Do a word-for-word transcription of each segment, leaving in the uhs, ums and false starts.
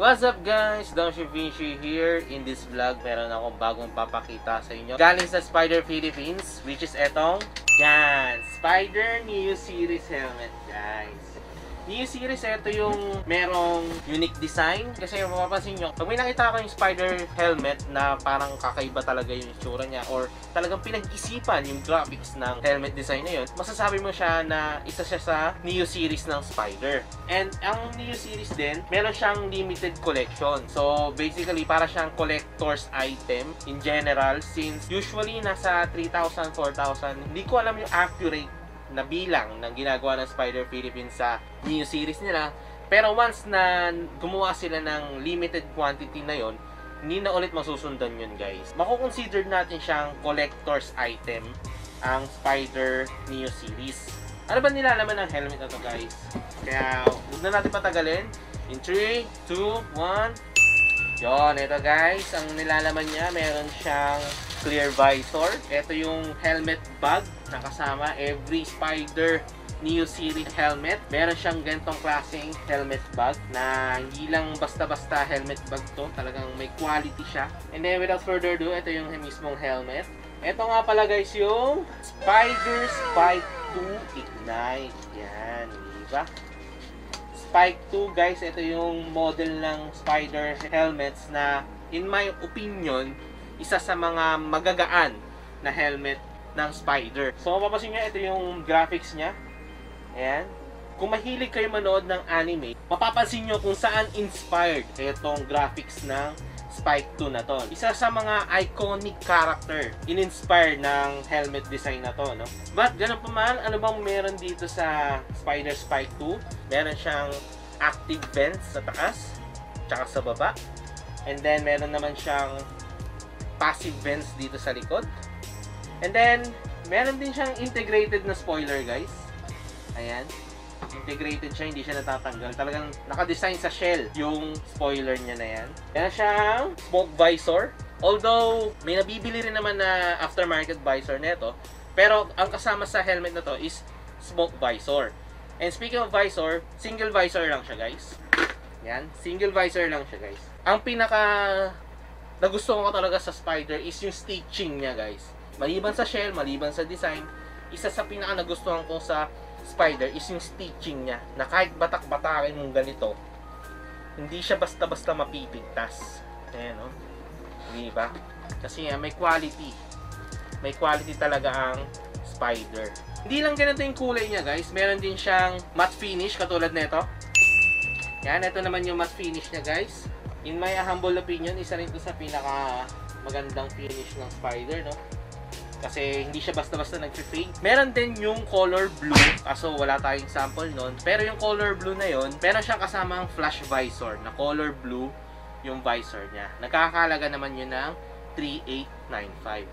What's up guys? Downshift Vinci here. In this vlog, meron akong bagong papakita sa inyo. Galing sa Spyder Philippines, which is etong yan, Spyder Neo Series helmet guys. Neo Series, ito yung merong unique design. Kasi mapapansin nyo, pag may nakita ko yung Spyder helmet na parang kakaiba talaga yung itsura niya or talagang pinag-isipan yung graphics ng helmet design na yun, masasabi mo siya na isa siya sa Neo Series ng Spyder. And ang Neo Series din, meron siyang limited collection. So basically, para siyang collector's item in general, since usually nasa three thousand, four thousand. Hindi ko alam yung accurate na bilang ng ginagawa ng Spyder Philippines sa Neo Series nila. Pero once na gumawa sila ng limited quantity na yon, hindi na ulit masusundan yun guys. Mako-consider natin siyang collector's item ang Spyder Neo Series. Ano ba nilalaman ng helmet na to guys? Kaya huwag na natin patagalin. In three, two, one. Yon, ito guys, ang nilalaman niya, meron siyang clear visor. Ito yung helmet bag na kasama every Spyder Neo Series helmet. Meron siyang ganitong klaseng helmet bag na hindi lang basta-basta helmet bag to. Talagang may quality siya. And then without further ado, ito yung mismong helmet. Ito nga pala guys yung Spyder Spike two Ignite. Yan, diba? Spike two guys, ito yung model ng Spyder helmets na in my opinion, isa sa mga magagaan na helmet ng Spyder. So mapapansin nyo, ito yung graphics niya. Ayan. Kung mahilig kayo manood ng anime, mapapansin nyo kung saan inspired itong graphics ng Spike two na to. Isa sa mga iconic character in-inspire ng helmet design na to, no? But ganun pa man, ano bang meron dito sa Spyder Spike two? Meron siyang active vents sa taas, tsaka sa baba. And then meron naman siyang passive vents dito sa likod. And then meron din siyang integrated na spoiler guys. Ayan. Integrated siya, hindi siya natatanggal. Talagang naka-design sa shell yung spoiler niya na yan. Meron siyang smoke visor. Although, may nabibili rin naman na aftermarket visor nito. Pero, ang kasama sa helmet na to is smoke visor. And speaking of visor, single visor lang siya guys. Yan, single visor lang siya guys. Ang pinaka nagustuhan ko talaga sa Spyder is yung stitching niya guys. Maliban sa shell, maliban sa design, isa sa pinaka nagustuhan ko sa Spyder is yung stitching niya, na kahit batak-batakin mong ganito, hindi siya basta-basta mapipigtas. Ayan, no? Hindi ba? Kasi uh, may quality. May quality talaga ang Spyder. Hindi lang ganito yung kulay niya, guys. Meron din siyang matte finish, katulad nito. Yan, ito naman yung matte finish niya, guys. In my humble opinion, isa rin ito sa pinaka magandang finish ng Spyder, no? Kasi hindi siya basta-basta nag-fade. Meron din yung color blue, kaso wala tayong sample nun. Pero yung color blue na yon, meron siyang kasamang flash visor na color blue yung visor niya. Nagkakalaga naman yun ng three thousand eight hundred ninety-five.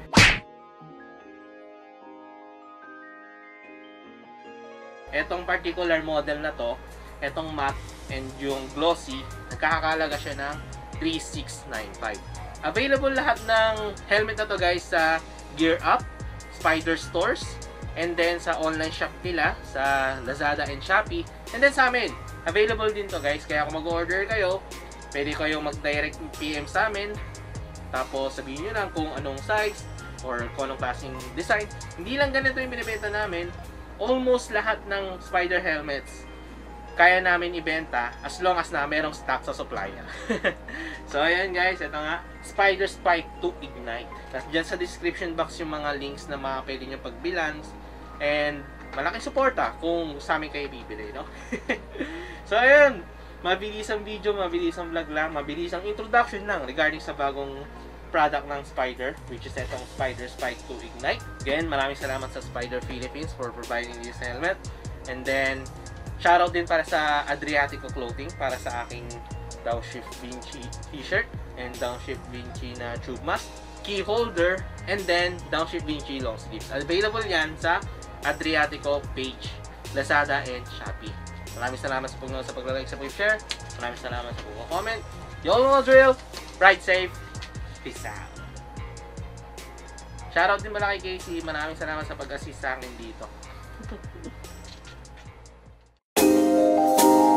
Etong particular model na to, etong matte and yung glossy, nagkakalaga siya ng three thousand six hundred ninety-five. Available lahat ng helmet na to guys sa Gear Up, Spyder stores, and then sa online shop nila sa Lazada and Shopee, and then sa amin. Available din to guys, kaya kung mag-order kayo, pwede kayong mag-direct P M sa amin, tapos sabihin nyo lang kung anong size or kung anong klaseng design. Hindi lang ganito yung binibenta namin. Almost lahat ng Spyder helmets kaya namin ibenta as long as na merong stock sa supplier. So ayan guys, ito nga, Spyder Spike two Ignite. Diyan sa description box yung mga links na mga pwede nyo pagbilans. And malaking suporta kung sa amin kayo bibili, no? So ayan, mabilis ang video, mabilis ang vlog lang, mabilis ang introduction lang regarding sa bagong product ng Spyder, which is itong Spyder Spike two Ignite. Again, maraming salamat sa Spyder Philippines for providing this helmet. And then shoutout din para sa Adriatico Clothing para sa aking Downshift Vinci t-shirt and Downshift Vinci na tube mask, key holder, and then Downshift Vinci long sleeves. Available yan sa Adriatico page, Lazada and Shopee. Maraming salamat sa pag-nood, sa pag-like, sa pag-share. Maraming salamat sa pag-comment. You all know the drill. Ride safe. Peace out. Shoutout din pala kay Casey. Maraming salamat sa pag-assist sa akin dito.